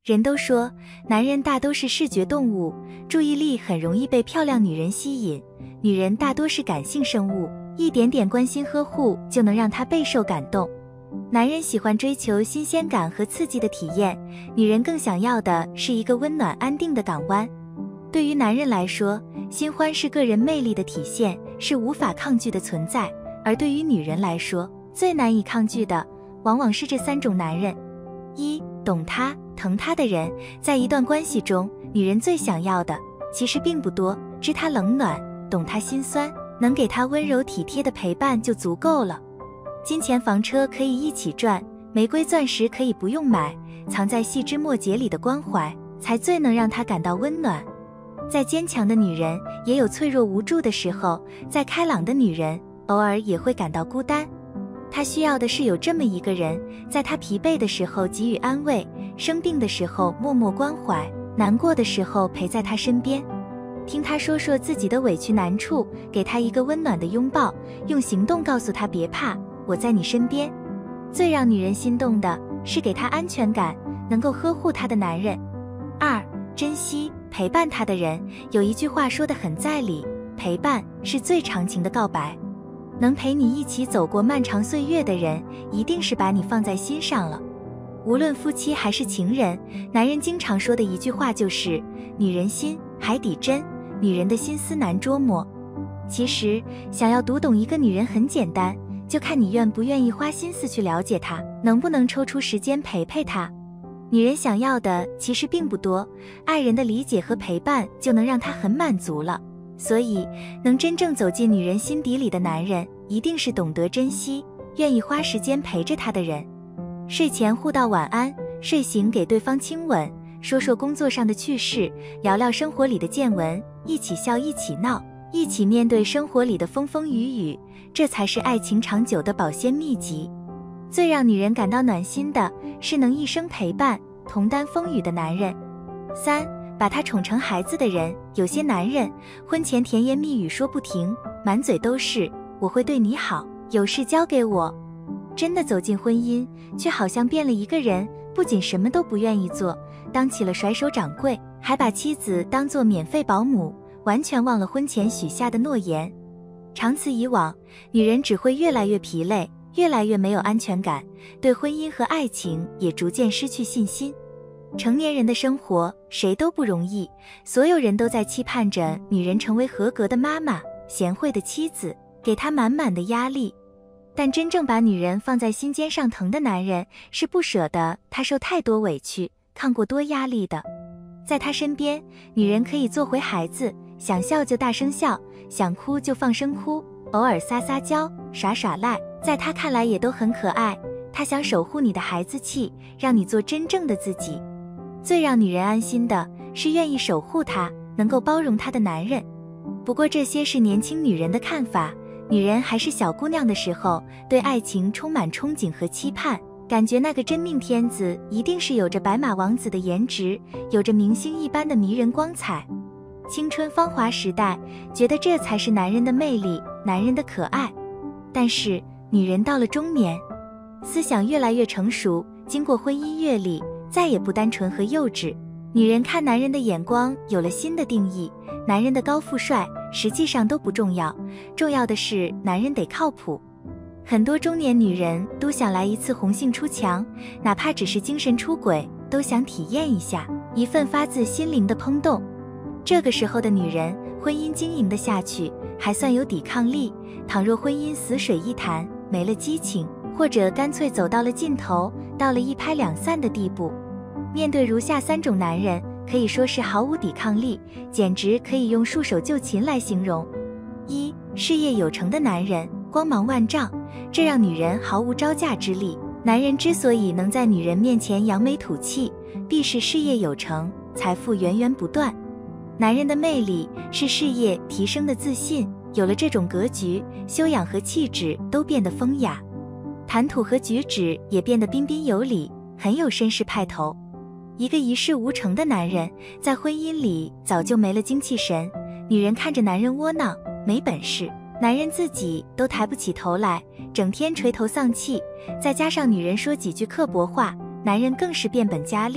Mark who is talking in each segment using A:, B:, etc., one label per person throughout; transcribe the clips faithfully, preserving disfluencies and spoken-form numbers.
A: 人都说，男人大都是视觉动物，注意力很容易被漂亮女人吸引，女人大多是感性生物，一点点关心呵护就能让她备受感动。男人喜欢追求新鲜感和刺激的体验，女人更想要的是一个温暖安定的港湾。对于男人来说，新欢是个人魅力的体现，是无法抗拒的存在，而对于女人来说，最难以抗拒的往往是这三种男人。一、懂他疼他的人。在一段关系中，女人最想要的其实并不多，知他冷暖，懂他心酸，能给他温柔体贴的陪伴就足够了。金钱房车可以一起赚，玫瑰钻石可以不用买，藏在细枝末节里的关怀才最能让他感到温暖。再坚强的女人也有脆弱无助的时候，再开朗的女人偶尔也会感到孤单。她需要的是有这么一个人，在她疲惫的时候给予安慰，生病的时候默默关怀，难过的时候陪在她身边，听她说说自己的委屈难处，给她一个温暖的拥抱，用行动告诉她别怕，我在你身边。最让女人心动的是给她安全感，能够呵护她的男人。二、珍惜陪伴她的人。有一句话说得很在理，陪伴是最长情的告白。能陪你一起走过漫长岁月的人，一定是把你放在心上了。无论夫妻还是情人，男人经常说的一句话就是女人心海底针，女人的心思难捉摸。其实想要读懂一个女人很简单，就看你愿不愿意花心思去了解她，能不能抽出时间陪陪她。女人想要的其实并不多，爱人的理解和陪伴就能让她很满足了。所以能真正走进女人心底里的男人，一定是懂得珍惜，愿意花时间陪着她的人。睡前互道晚安，睡醒给对方亲吻，说说工作上的趣事，聊聊生活里的见闻，一起笑一起闹，一起面对生活里的风风雨雨，这才是爱情长久的保鲜秘籍。最让女人感到暖心的是能一生陪伴，同担风雨的男人。三、把他宠成孩子的人。有些男人婚前甜言蜜语说不停，满嘴都是我会对你好，有事交给我，真的走进婚姻却好像变了一个人，不仅什么都不愿意做，当起了甩手掌柜，还把妻子当作免费保姆，完全忘了婚前许下的诺言。长此以往，女人只会越来越疲累，越来越没有安全感，对婚姻和爱情也逐渐失去信心。成年人的生活谁都不容易，所有人都在期盼着女人成为合格的妈妈，贤惠的妻子，给她满满的压力。但真正把女人放在心尖上疼的男人，是不舍得她受太多委屈，抗过多压力的。在他身边，女人可以做回孩子，想笑就大声笑，想哭就放声哭，偶尔撒撒娇，耍耍赖，在他看来也都很可爱。他想守护你的孩子气，让你做真正的自己。最让女人安心的是愿意守护她，能够包容她的男人。不过这些是年轻女人的看法，女人还是小姑娘的时候，对爱情充满憧憬和期盼，感觉那个真命天子一定是有着白马王子的颜值，有着明星一般的迷人光彩。青春芳华时代，觉得这才是男人的魅力，男人的可爱。但是女人到了中年，思想越来越成熟，经过婚姻阅历，再也不单纯和幼稚。女人看男人的眼光有了新的定义，男人的高富帅实际上都不重要，重要的是男人得靠谱。很多中年女人都想来一次红杏出墙，哪怕只是精神出轨，都想体验一下一份发自心灵的怦动。这个时候的女人，婚姻经营得下去，还算有抵抗力；倘若婚姻死水一潭，没了激情，或者干脆走到了尽头，到了一拍两散的地步，面对如下三种男人，可以说是毫无抵抗力，简直可以用束手就擒来形容。一、事业有成的男人，光芒万丈，这让女人毫无招架之力。男人之所以能在女人面前扬眉吐气，必是事业有成，财富源源不断。男人的魅力是事业提升的自信，有了这种格局，修养和气质都变得风雅，谈吐和举止也变得彬彬有礼，很有绅士派头。一个一事无成的男人，在婚姻里早就没了精气神，女人看着男人窝囊没本事，男人自己都抬不起头来，整天垂头丧气，再加上女人说几句刻薄话，男人更是变本加厉，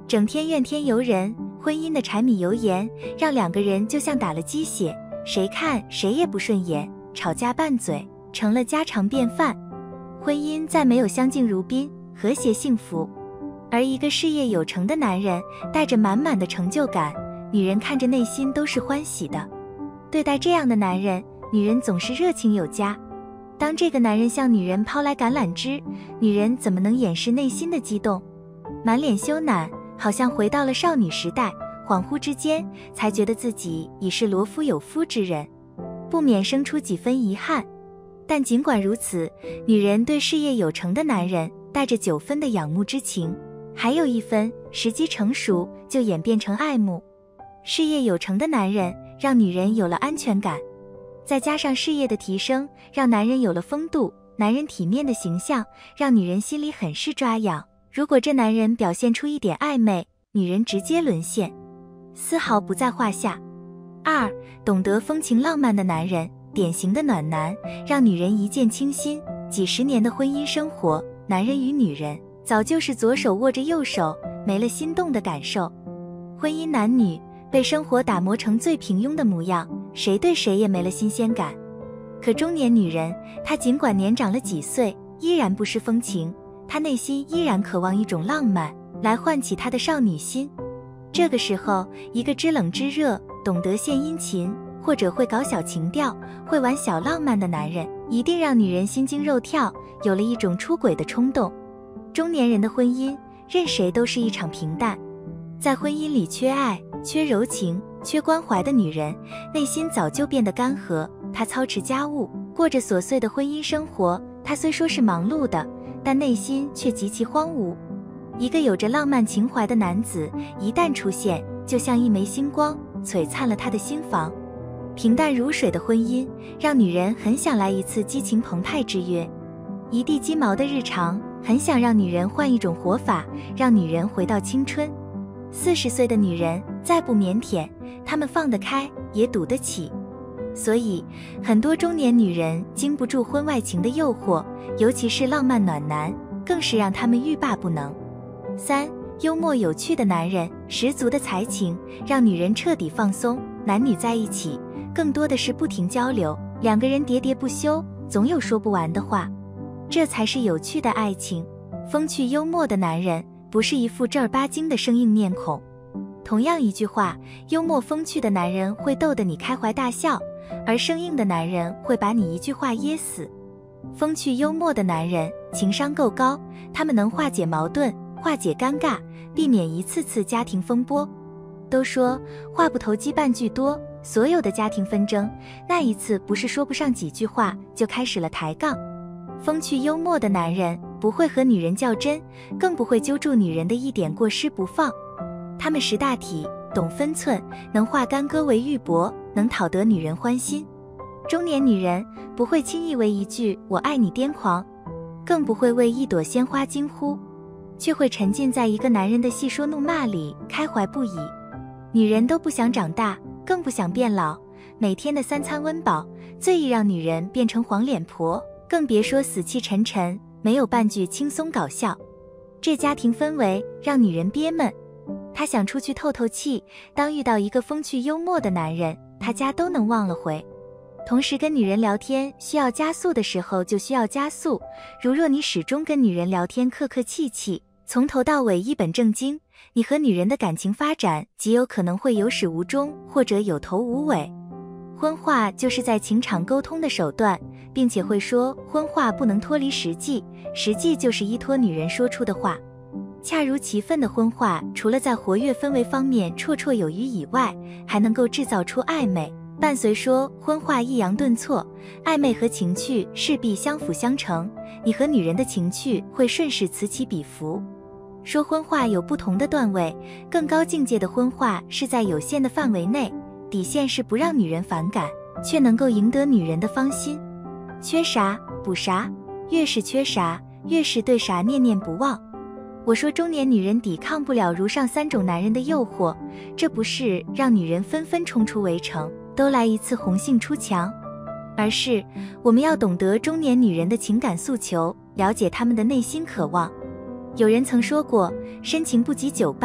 A: 整天怨天尤人，婚姻的柴米油盐让两个人就像打了鸡血，谁看谁也不顺眼，吵架拌嘴成了家常便饭。婚姻再没有相敬如宾，和谐幸福。而一个事业有成的男人带着满满的成就感，女人看着内心都是欢喜的。对待这样的男人，女人总是热情有加。当这个男人向女人抛来橄榄枝，女人怎么能掩饰内心的激动？满脸羞赧，好像回到了少女时代，恍惚之间才觉得自己已是罗夫有夫之人，不免生出几分遗憾。但尽管如此，女人对事业有成的男人带着九分的仰慕之情，还有一分时机成熟就演变成爱慕。事业有成的男人让女人有了安全感，再加上事业的提升，让男人有了风度，男人体面的形象让女人心里很是抓痒。如果这男人表现出一点暧昧，女人直接沦陷，丝毫不在话下。二，懂得风情浪漫的男人，典型的暖男，让女人一见倾心。几十年的婚姻生活，男人与女人早就是左手握着右手，没了心动的感受。婚姻男女被生活打磨成最平庸的模样，谁对谁也没了新鲜感。可中年女人，她尽管年长了几岁，依然不失风情，她内心依然渴望一种浪漫，来唤起她的少女心。这个时候，一个知冷知热，懂得献殷勤，或者会搞小情调，会玩小浪漫的男人，一定让女人心惊肉跳，有了一种出轨的冲动。中年人的婚姻，任谁都是一场平淡。在婚姻里缺爱、缺柔情、缺关怀的女人，内心早就变得干涸。她操持家务，过着琐碎的婚姻生活。她虽说是忙碌的，但内心却极其荒芜。一个有着浪漫情怀的男子，一旦出现，就像一枚星光，璀璨了他的心房。平淡如水的婚姻，让女人很想来一次激情澎湃之约。一地鸡毛的日常，很想让女人换一种活法，让女人回到青春。四十岁的女人再不腼腆，她们放得开，也赌得起。所以，很多中年女人经不住婚外情的诱惑，尤其是浪漫暖男，更是让她们欲罢不能。三，幽默有趣的男人，十足的才情，让女人彻底放松。男女在一起，更多的是不停交流，两个人喋喋不休，总有说不完的话，这才是有趣的爱情。风趣幽默的男人，不是一副正儿八经的生硬面孔。同样一句话，幽默风趣的男人会逗得你开怀大笑，而生硬的男人会把你一句话噎死。风趣幽默的男人情商够高，他们能化解矛盾，化解尴尬，避免一次次家庭风波。都说话不投机半句多，所有的家庭纷争，那一次不是说不上几句话就开始了抬杠。风趣幽默的男人不会和女人较真，更不会揪住女人的一点过失不放。他们识大体，懂分寸，能化干戈为玉帛，能讨得女人欢心。中年女人不会轻易为一句我爱你癫狂，更不会为一朵鲜花惊呼，却会沉浸在一个男人的戏说怒骂里开怀不已。女人都不想长大，更不想变老，每天的三餐温饱最易让女人变成黄脸婆，更别说死气沉沉，没有半句轻松搞笑。这家庭氛围让女人憋闷，她想出去透透气，当遇到一个风趣幽默的男人，她家都能忘了回。同时跟女人聊天需要加速的时候就需要加速，如若你始终跟女人聊天客客气气，从头到尾一本正经，你和女人的感情发展极有可能会有始无终，或者有头无尾。婚话就是在情场沟通的手段，并且会说婚话不能脱离实际，实际就是依托女人说出的话。恰如其分的婚话，除了在活跃氛围方面绰绰有余以外，还能够制造出暧昧。伴随说婚话抑扬顿挫，暧昧和情趣势必相辅相成，你和女人的情趣会顺势此起彼伏。说婚话有不同的段位，更高境界的婚话是在有限的范围内，底线是不让女人反感，却能够赢得女人的芳心。缺啥补啥，越是缺啥，越是对啥念念不忘。我说中年女人抵抗不了如上三种男人的诱惑，这不是让女人纷纷冲出围城，都来一次红杏出墙，而是我们要懂得中年女人的情感诉求，了解她们的内心渴望。有人曾说过，深情不及久伴，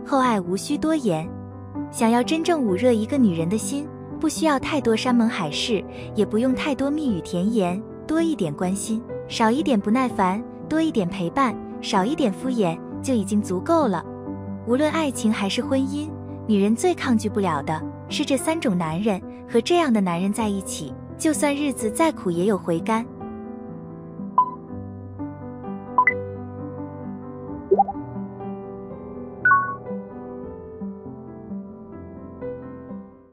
A: 厚爱无需多言。想要真正捂热一个女人的心，不需要太多山盟海誓，也不用太多蜜语甜言，多一点关心，少一点不耐烦，多一点陪伴，少一点敷衍，就已经足够了。无论爱情还是婚姻，女人最抗拒不了的是这三种男人，和这样的男人在一起，就算日子再苦也有回甘。